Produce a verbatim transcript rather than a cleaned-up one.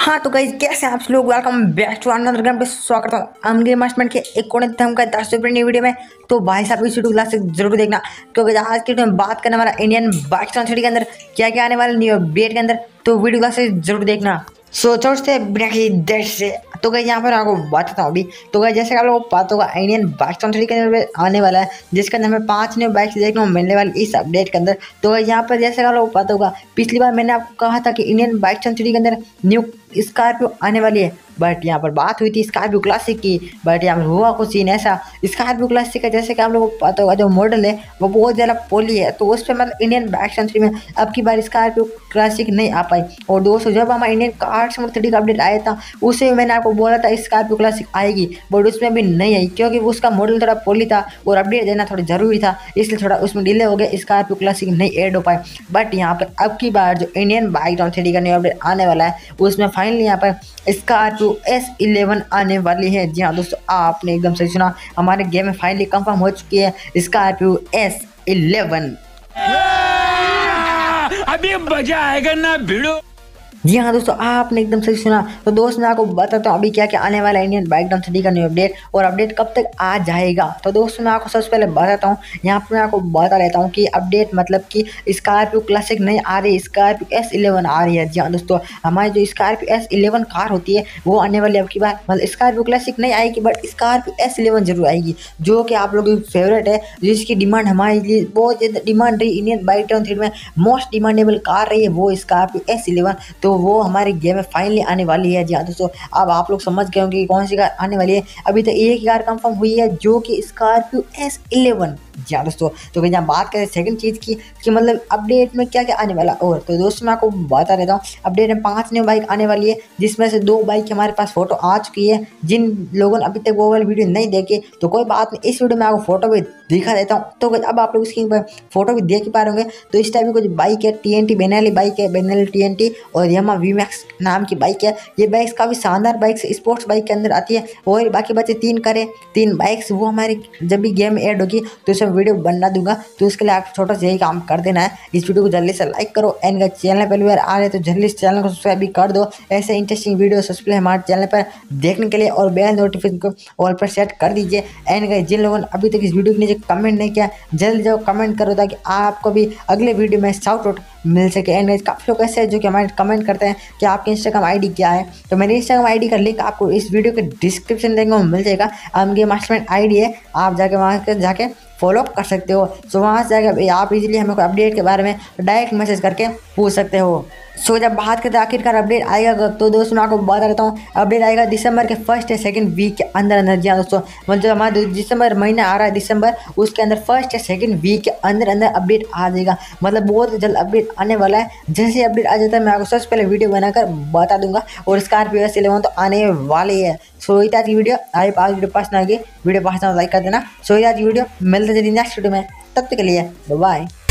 हाँ तो गाइस कैसे हैं आप लोग। Welcome back to another game पे स्वागत है अनगेम मास्टरमाइंड के एक कोने धम का दस रुपये नई वीडियो में। तो भाई साहब इस वीडियो क्लास से जरूर देखना, क्योंकि आज की वीडियो में बात करने वाला इंडियन बाइक सिटी के अंदर क्या क्या आने वाला न्यू अपडेट के अंदर, तो वीडियो क्लास से जरूर देखना। सो चौथे बिना किसी देर से तो गई यहाँ पर आपको बताता हूँ अभी। तो गई जैसे आप लोगों को पता होगा इंडियन बाइक सेंचुरी के अंदर आने वाला है, जिसके अंदर हमें पांच न्यू बाइक्स देखने को मिलने वाली इस अपडेट के अंदर। तो गई यहाँ पर जैसे आप लोगों को पता होगा, पिछली बार मैंने आपको कहा था कि इंडियन बाइक सेंचुरी के अंदर न्यू स्कॉर्पियो आने वाली है, बट यहाँ पर बात हुई थी स्कॉर्पियो क्लासिक की, बट यहाँ पर हुआ कुछ सीन ऐसा। स्कॉर्पियो क्लासिक का जैसे कि आप लोगों को पता होगा जो मॉडल है वो बहुत ज़्यादा पोली है, तो उस पर मतलब इंडियन बाइक सेंचुरी में अब की बार स्कॉर्पियो क्लासिक नहीं आ पाई। और दोस्तों जब हमारा इंडियन कार थर्टी का अपडेट आया था उससे मैंने आपको बोला था स्कॉर्पियो क्लासिक आएगी, बट उसमें भी नहीं आई, क्योंकि उसका मॉडल थोड़ा पोली था और अपडेट देना थोड़ा जरूरी था, इसलिए थोड़ा उसमें डिले हो गया, स्कॉर्पियो क्लासिक नहीं ऐड हो पाए। बट यहाँ पर अब की बार जो इंडियन बाइक थर्टी का न्यू अपडेट आने वाला है उसमें फाइनली यहाँ पर स्कॉर्पियो एस इलेवन आने वाली है। जी हाँ दोस्तों, आपने एकदम सही सुना, हमारे गेम में फाइनली कंफर्म हो चुकी है स्कॉर्पियो एस इलेवन। अभी मजा आएगा ना भिड़ो। जी हाँ दोस्तों, आपने एकदम सही सुना। तो दोस्त मैं आपको बताता हूँ अभी क्या क्या आने वाला है इंडियन बाइक डाउन थर्टी का न्यू अपडेट, और अपडेट कब तक आ जाएगा। तो दोस्तों मैं आपको सबसे पहले बताता हूँ, यहाँ पर मैं आपको बता लेता हूँ कि अपडेट मतलब कि स्कॉर्पियो क्लासिक नहीं आ रही, स्कॉर्पियो एस इलेवन आ रही है। जी हाँ दोस्तों, हमारी जो स्कॉर्पियो एस इलेवन कार होती है वो आने वाली अब की बार, मतलब स्कॉर्पियो क्लासिक नहीं आएगी बट स्कॉर्पियो एस इलेवन जरूर आएगी, जो कि आप लोगों की फेवरेट है, जिसकी डिमांड हमारे लिए बहुत ज़्यादा डिमांड रही। इंडियन बाइक डाउन थ्री में मोस्ट डिमांडेबल कार रही है वो स्कॉर्पियो एस इलेवन, तो वो हमारे गेम में फाइनली आने वाली है। जी हाँ दोस्तों, अब आप लोग समझ गए होंगे कि कौन सी कार आने वाली है। अभी तो एक ही कार कंफर्म हुई है जो कि स्कॉर्पियो एस इलेवन। जी हाँ दोस्तों, तो फिर यहाँ बात करें सेकंड चीज़ की कि मतलब अपडेट में क्या क्या आने वाला, और तो दोस्तों मैं आपको बता देता हूँ अपडेट में पांच न्यू बाइक आने वाली है, जिसमें से दो बाइक हमारे पास फोटो आ चुकी है। जिन लोगों ने अभी तक वो वाली वीडियो नहीं देखी तो कोई बात नहीं, इस वीडियो में आपको फोटो भी दिखा देता हूँ। तो अब आप लोग स्क्रीन पर फोटो भी देख पा रहे होंगे। तो इस टाइप की कुछ बाइक है, T N T Benelli bike है, बेनेली टी एन टी, और यामा वी मैक्स नाम की बाइक है। ये बाइक्स काफ़ी शानदार बाइक्स स्पोर्ट्स बाइक के अंदर आती है। और बाकी बचे तीन करे तीन बाइक्स, वो हमारे जब भी गेम ऐड होगी तो इसमें वीडियो बना दूंगा। तो इसके लिए आप छोटा सा यही काम कर देना है, इस वीडियो को जल्दी से लाइक करो, एंड अगर चैनल पहली बार आ रहे तो जल्दी से चैनल को सब्सक्राइब भी कर दो। ऐसे इंटरेस्टिंग वीडियो सबसे पहले हमारे चैनल पर देखने के लिए, और बेल नोटिफिकेशन को ऑल पर सेट कर दीजिए। एंड अगर जिन लोगों ने अभी तक इस वीडियो के नीचे कमेंट नहीं किया जल्दी जाओ कमेंट करो, ताकि आपको भी अगले वीडियो में शाउट आउट मिल सके। एंड काफ़ी लोग ऐसे हैं जो कि हमारे कमेंट करते हैं कि आपके इंस्टाग्राम आईडी क्या है, तो मेरे इंस्टाग्राम आईडी का लिंक आपको इस वीडियो के डिस्क्रिप्शन देखने को मिल जाएगा। अनगेम मास्टरमाइंड आईडी है, आप जाके वहाँ के जाके फॉलो कर सकते हो। सो वहाँ से जाकर आप इजीली हमें कोई अपडेट के बारे में डायरेक्ट मैसेज करके पूछ सकते हो। सो जब बात करते हैं आखिरकार अपडेट आएगा, तो दोस्तों मैं आपको बता देता हूँ अपडेट आएगा दिसंबर के फर्स्ट या सेकंड वीक के अंदर अंदर। जी हाँ दोस्तों, मतलब जो हमारा दिसंबर महीना आ रहा है दिसंबर, उसके अंदर फर्स्ट या सेकंड वीक के अंदर अंदर अपडेट आ जाएगा। मतलब बहुत जल्द अपडेट आने वाला है। जैसे अपडेट आ जाता है मैं आपको सबसे पहले वीडियो बनाकर बता दूंगा, और स्कॉर्पियो एस इलेवन तो आने वाली है। सो ये आज की वीडियो, आई आज वीडियो पसंद आ गई, वीडियो पसंद लाइक कर देना। सो ये आज की वीडियो, मिलते जल्दी नेक्स्ट वीडियो में, तब तक के लिए बाय।